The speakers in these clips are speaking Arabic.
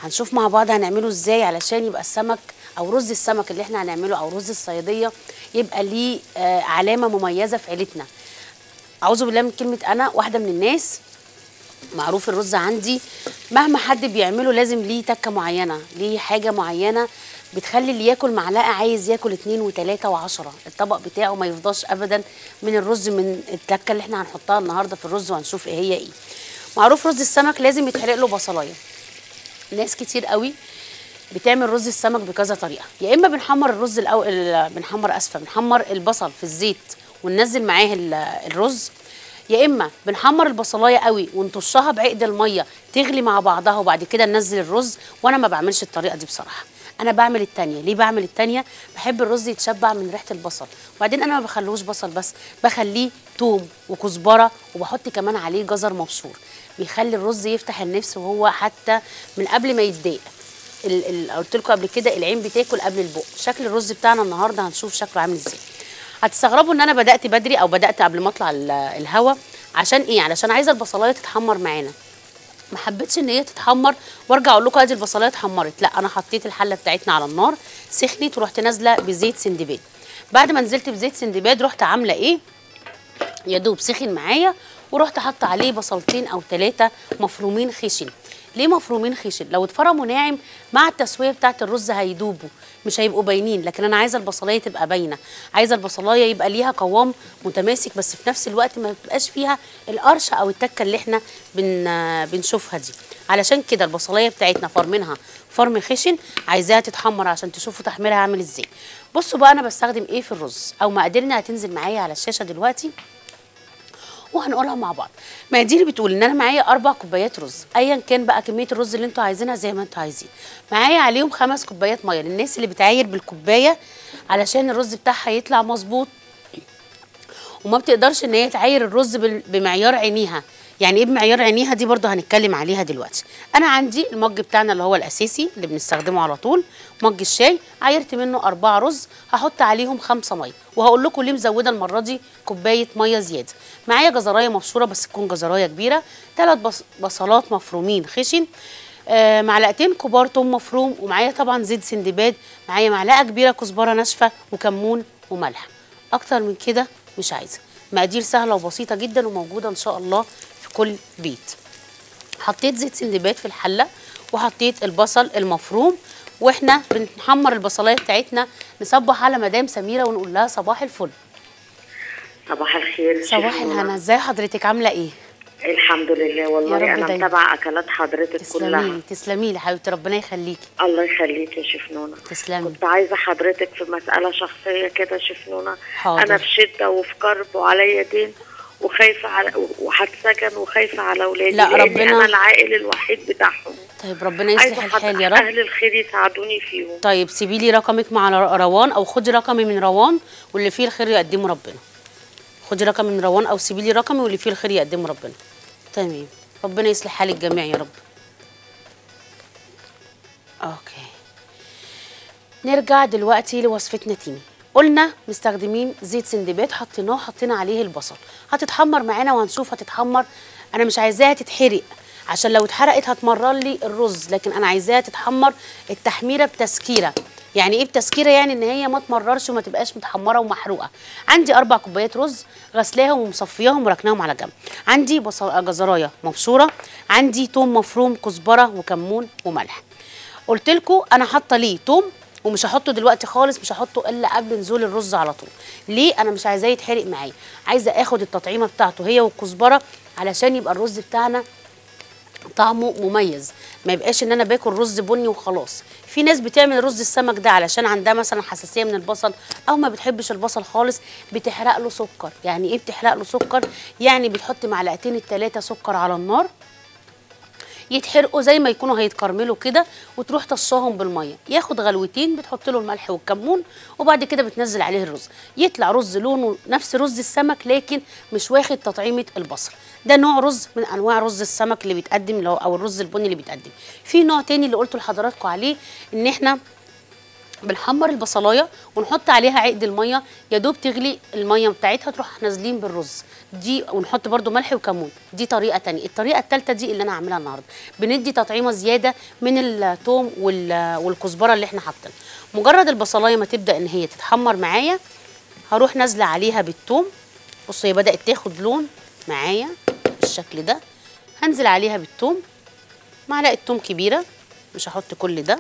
هنشوف مع بعض هنعمله ازاي علشان يبقى السمك او رز السمك اللي احنا هنعمله او رز الصياديه يبقى ليه علامه مميزه في عيلتنا. اعوذ بالله من كلمه، انا واحده من الناس معروف الرز عندي مهما حد بيعمله لازم ليه تكه معينه، ليه حاجه معينه بتخلي اللي ياكل معلقه عايز ياكل 2 و3 و10. الطبق بتاعه ما يفضاش ابدا من الرز، من التكه اللي احنا هنحطها النهارده في الرز وهنشوف ايه هي ايه. معروف رز السمك لازم يتحرق له بصلايه. ناس كتير قوي بتعمل رز السمك بكذا طريقه، يا اما بنحمر الرز الاول، بنحمر البصل في الزيت وننزل معاه الرز، يا اما بنحمر البصلايه قوي ونطشها بعقد الميه تغلي مع بعضها وبعد كده ننزل الرز. وانا ما بعملش الطريقه دي بصراحه، انا بعمل التانيه. ليه بعمل التانيه؟ بحب الرز يتشبع من ريحه البصل، وبعدين انا ما بخلوش بصل بس، بخليه توم وكزبره وبحط كمان عليه جزر مبشور، بيخلي الرز يفتح النفس وهو حتى من قبل ما يتضايق. قلت لكم قبل كده العين بتاكل قبل البق. شكل الرز بتاعنا النهارده هنشوف شكله عامل ازاي. هتستغربوا ان انا بدات بدري او بدات قبل ما اطلع الهوا. عشان ايه؟ علشان عايزه البصلايه تتحمر معانا، ما حبيتش ان هي تتحمر وارجع اقول لكم ادي البصلايه اتحمرت. لا، انا حطيت الحله بتاعتنا على النار سخنت ورحت نازله بزيت سندباد. بعد ما نزلت بزيت سندباد رحت عامله ايه، يا دوب سخن معايا ورحت حاطه عليه بصلتين او 3 مفرومين خشن. ليه مفرومين خشن؟ لو اتفرموا ناعم مع التسويه بتاعه الرز هيدوبوا مش هيبقوا باينين، لكن انا عايزه البصلايه تبقى باينه، عايزه البصلايه يبقى ليها قوام متماسك بس في نفس الوقت ما تبقاش فيها القرشه او التكه اللي احنا بنشوفها دي. علشان كده البصلايه بتاعتنا فرمينها فرم خشن، عايزاها تتحمر عشان تشوفوا تحميرها عامل ازاي. بصوا بقى انا بستخدم ايه في الرز، او مقاديرنا هتنزل معايا على الشاشه دلوقتي وهنقولها مع بعض. مقاديري بتقول ان انا معايا 4 كوبايات رز، ايا كان بقى كميه الرز اللي انتوا عايزينها زي ما انتوا عايزين. معايا عليهم 5 كوبايات ميه للناس اللي بتعاير بالكوبايه علشان الرز بتاعها يطلع مظبوط وما بتقدرش ان هي تعاير الرز بمعيار عينيها. يعني ايه بمعيار عينيها؟ دي برضو هنتكلم عليها دلوقتي. انا عندي المج بتاعنا اللي هو الاساسي اللي بنستخدمه على طول، مج الشاي، عايرت منه 4 رز، هحط عليهم 5 ميه، وهقول لكم ليه مزوده المره دي كوبايه ميه زياده. معايا جزرايه مبشوره بس تكون جزرايه كبيره، 3 بصلات مفرومين خشن، معلقتين كبار توم مفروم، ومعايا طبعا زيت سندباد، معايا معلقه كبيره كزبره ناشفه وكمون وملح. اكتر من كده مش عايزه. مقادير سهله وبسيطه جدا وموجوده ان شاء الله في كل بيت. حطيت زيت سندباد في الحله وحطيت البصل المفروم، واحنا بنحمر البصلايه بتاعتنا نصبح على مدام سميره ونقول لها صباح الفل. صباح الخير. صباح الهنا، ازاي حضرتك؟ عامله ايه؟ الحمد لله والله انا متابعه اكلات حضرتك كلها. تسلمي لي حبيبتي، ربنا يخليكي. الله يخليكي يا شيف نونا. تسلمي. كنت عايزه حضرتك في مساله شخصيه كده شيف نونا. حاضر. انا في شده وفي كرب وعليا دين وخايفه على وهتسجن وخايفه على اولادي، لا ربنا، انا العائل الوحيد بتاعهم. طيب ربنا يصلح الحال يا رب. اهل الخير يساعدوني فيهم. طيب سيبي لي رقمك مع روان او خدي رقمي من روان واللي فيه الخير يقدمه ربنا. خدي رقمي من روان او سيبي لي رقمي واللي فيه الخير يقدمه ربنا. تمام، ربنا يصلح حال الجميع يا رب. اوكي، نرجع دلوقتي لوصفتنا تاني. قلنا مستخدمين زيت سندباد، حطينا عليه البصل، هتتحمر معانا وهنشوف هتتحمر. انا مش عايزاها تتحرق عشان لو اتحرقت هتمرر لي الرز، لكن انا عايزاها تتحمر التحميره بتسكيره. يعني ايه بتسكيره؟ يعني ان هي ما تمررش وما تبقاش متحمره ومحروقه. عندي 4 كوبايات رز غسلاهم ومصفياهم وركناهم على جنب، عندي جزرايه مبشوره، عندي توم مفروم، كزبره وكمون وملح. قلت لكم انا حاطه ليه توم ومش هحطه دلوقتي خالص، مش هحطه الا قبل نزول الرز على طول. ليه؟ انا مش عايزاه يتحرق معايا، عايزه اخد التطعيمه بتاعته هي والكزبره علشان يبقى الرز بتاعنا طعمه مميز، ما يبقاش ان انا باكل رز بني وخلاص. في ناس بتعمل رز السمك ده علشان عندها مثلا حساسيه من البصل او ما بتحبش البصل خالص، بتحرق له سكر. يعني ايه بتحرق له سكر؟ يعني بتحط معلقتين 3 سكر على النار يتحرقوا زي ما يكونوا هيتكرملوا كده، وتروح طشاهم بالميه، ياخد غلوتين، بتحط له الملح والكمون وبعد كده بتنزل عليه الرز، يطلع رز لونه نفس رز السمك لكن مش واخد تطعيمه البصل. ده نوع رز من انواع رز السمك اللي بيتقدم، اللي هو او الرز البني اللي بيتقدم. في نوع تاني اللي قلت لحضراتكم عليه ان احنا بنحمر البصلايه ونحط عليها عقد الميه، يا دوب تغلي الميه بتاعتها تروح نازلين بالرز دي، ونحط برده ملح وكمون. دي طريقه تانية. الطريقه الثالثه دي اللي انا هعملها النهارده، بندي تطعيمه زياده من الثوم والكزبره اللي احنا حاطينها. مجرد البصلايه ما تبدا ان هي تتحمر معايا، هروح نازله عليها بالثوم. بصوا هي بدات تاخد لون معايا بالشكل ده، هنزل عليها بالثوم، معلقه ثوم كبيره، مش هحط كل ده،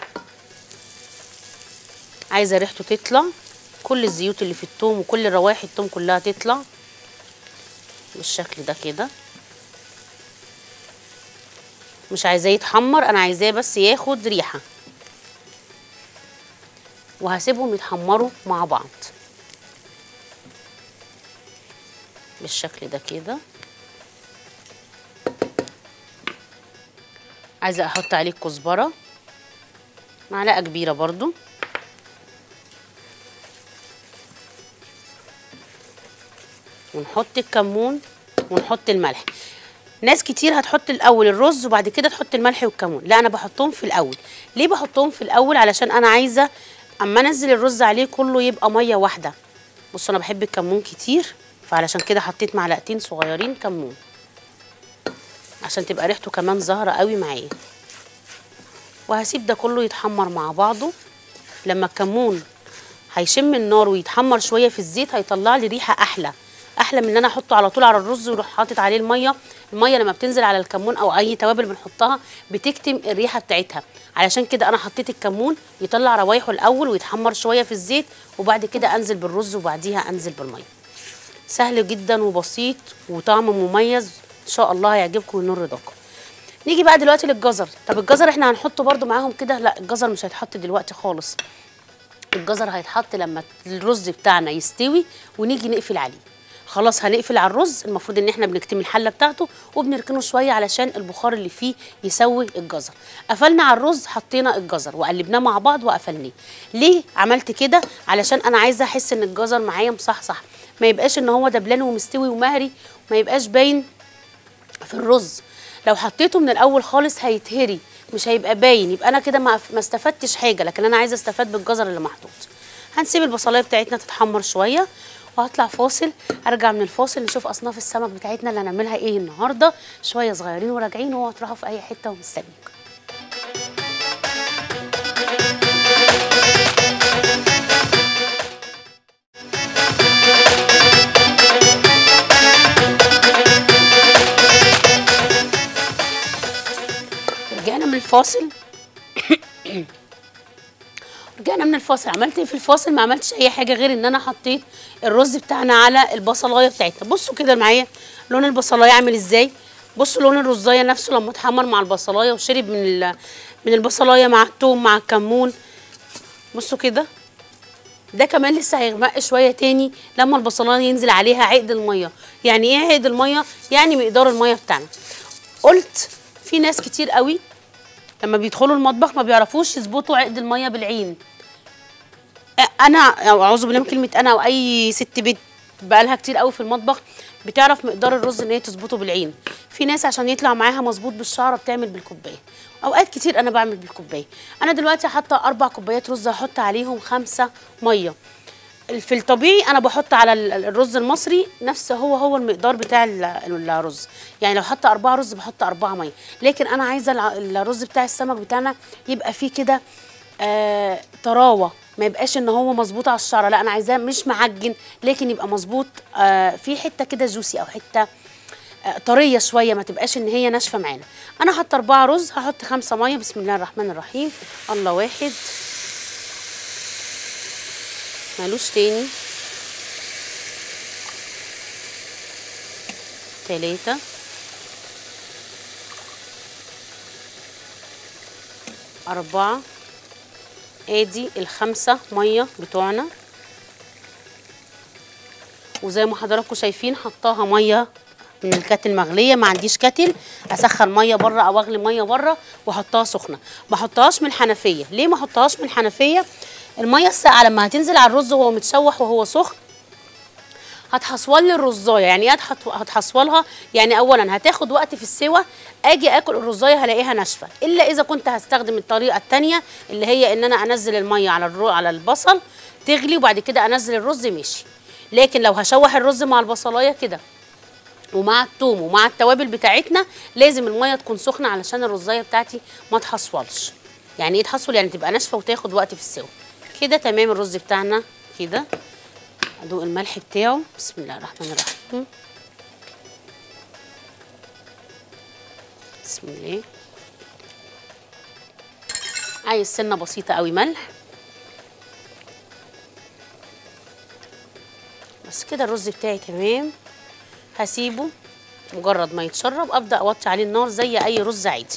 عايزه ريحته تطلع، كل الزيوت اللي في الثوم وكل روائح الثوم كلها تطلع بالشكل ده كده. مش عايزاه يتحمر، انا عايزاه بس ياخد ريحه، وهسيبهم يتحمروا مع بعض بالشكل ده كده. عايزه احط عليه الكزبره معلقه كبيره برضو، ونحط الكمون ونحط الملح. ناس كتير هتحط الاول الرز وبعد كده تحط الملح والكمون، لا انا بحطهم في الاول. ليه بحطهم في الاول؟ علشان انا عايزه اما انزل الرز عليه كله يبقى ميه واحده. بصوا انا بحب الكمون كتير، فعلشان كده حطيت معلقتين صغيرين كمون عشان تبقى ريحته كمان ظاهره قوي معايا. وهسيب ده كله يتحمر مع بعضه. لما الكمون هيشم النار ويتحمر شويه في الزيت هيطلع لي ريحه احلى من ان انا احطه على طول على الرز واروح حاطط عليه الميه. الميه لما بتنزل على الكمون او اي توابل بنحطها بتكتم الريحه بتاعتها، علشان كده انا حطيت الكمون يطلع روايحه الاول ويتحمر شويه في الزيت، وبعد كده انزل بالرز وبعديها انزل بالميه. سهل جدا وبسيط وطعم مميز، ان شاء الله هيعجبكم وينور رضاكم. نيجي بقى دلوقتي للجزر. طب الجزر احنا هنحطه برده معاهم كده؟ لا الجزر مش هيتحط دلوقتي خالص، الجزر هيتحط لما الرز بتاعنا يستوي ونيجي نقفل عليه. خلاص هنقفل على الرز، المفروض ان احنا بنكتم الحله بتاعته وبنركنه شويه علشان البخار اللي فيه يسوي الجزر. قفلنا على الرز، حطينا الجزر وقلبناه مع بعض وقفلناه. ليه عملت كده؟ علشان انا عايزه احس ان الجزر معايا مصحصح، ما يبقاش ان هو دبلان ومستوي ومهري وما يبقاش باين في الرز. لو حطيته من الاول خالص هيتهري مش هيبقى باين، يبقى انا كده ما استفدتش حاجه، لكن انا عايزه استفاد بالجزر اللي محطوط. هنسيب البصلايه بتاعتنا تتحمر شويه وهطلع فاصل. ارجع من الفاصل نشوف اصناف السمك بتاعتنا اللي هنعملها ايه النهارده. شويه صغيرين وراجعين، واوعوا تروحوا في اي حته ومستنيكم. رجعنا من الفاصل عملت ايه في الفاصل؟ ما عملتش اي حاجه غير ان انا حطيت الرز بتاعنا على البصلايه بتاعتنا. بصوا كده معايا لون البصلايه عامل ازاي، بصوا لون الرزايه نفسه لما اتحمر مع البصلايه وشرب من البصلايه مع الثوم مع الكمون. بصوا كده، ده كمان لسه هيغمق شويه تاني لما البصلايه ينزل عليها عقد الميه. يعني ايه عقد الميه؟ يعني مقدار الميه بتاعنا. قلت في ناس كتير قوي لما بيدخلوا المطبخ ما بيعرفوش يظبطوا عقد الميه بالعين. انا اعوذ بالله من كلمه انا، او اي ست بيت بقالها كتير قوي في المطبخ بتعرف مقدار الرز ان هي تظبطه بالعين. في ناس عشان يطلع معاها مظبوط بالشعره بتعمل بالكوبايه، اوقات كتير انا بعمل بالكوبايه. انا دلوقتي حاطه 4 كوبايات رز، هحط عليهم 5 ميه. في الطبيعي انا بحط على الرز المصري نفس هو المقدار بتاع الرز، يعني لو حاطه 4 رز بحط 4 ميه. لكن انا عايزه الرز بتاع السمك بتاعنا يبقى فيه كده طراوه، ما يبقاش ان هو مظبوط على الشعره، لا انا عايزاه مش معجن لكن يبقى مظبوط في حته كده جوسي او حته طريه شويه، ما تبقاش ان هي ناشفه معانا. انا حاطه 4 رز، هحط 5 ميه. بسم الله الرحمن الرحيم. الله واحد مالوش تاني. 3 4. ادي ال5 ميه بتوعنا، وزي ما حضراتكم شايفين حطاها ميه من الكاتل مغليه، ما عنديش كاتل اسخن ميه بره او اغلي ميه بره واحطها سخنه. ما احطهاش من الحنفيه. ليه ما احطهاش من الحنفيه؟ الميه الساقعه لما هتنزل على الرز وهو متشوح وهو سخن هتحصول لي الرزايه. يعني ايه هتحصولها؟ يعني اولا هتاخد وقت في السوى، اجي اكل الرزايه هلاقيها ناشفه، الا اذا كنت هستخدم الطريقه الثانيه اللي هي ان انا انزل الميه على البصل تغلي وبعد كده انزل الرز ماشي. لكن لو هشوح الرز مع البصلايه كده ومع الثوم ومع التوابل بتاعتنا لازم الميه تكون سخنه علشان الرزايه بتاعتي ما تحصولش. يعني ايه تحصل؟ يعني تبقى ناشفه وتاخد وقت في السوى. كده تمام الرز بتاعنا كده. ادوق الملح بتاعه. بسم الله الرحمن الرحيم. بسم الله. عايز سنه بسيطه قوي ملح بس كده. الرز بتاعي تمام. هسيبه مجرد ما يتشرب ابدا اوطي عليه النار زي اي رز عادي.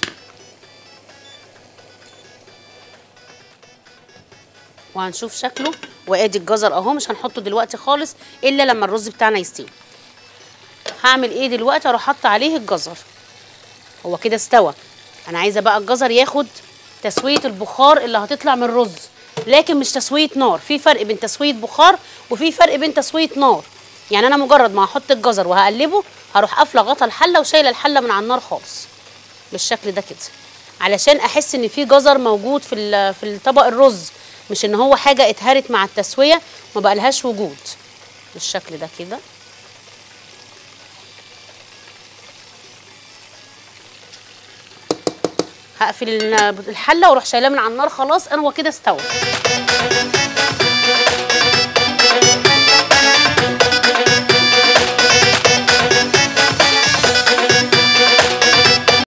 وهنشوف شكله. وادي الجزر اهو، مش هنحطه دلوقتي خالص الا لما الرز بتاعنا يستوي. هعمل ايه دلوقتي؟ اروح حاطه عليه الجزر. هو كده استوى. انا عايزه بقى الجزر ياخد تسويه البخار اللي هتطلع من الرز، لكن مش تسويه نار. في فرق بين تسويه بخار وفي فرق بين تسويه نار. يعني انا مجرد ما هحط الجزر وهقلبه هروح قافله غطا الحله وشايله الحله من على النار خالص بالشكل ده كده، علشان احس ان في جزر موجود في الطبق الرز، مش ان هو حاجه اتهرت مع التسويه ما بقالهاش وجود. بالشكل ده كده. هقفل الحله واروح شايلاه من على النار. خلاص انا هو كده استوى.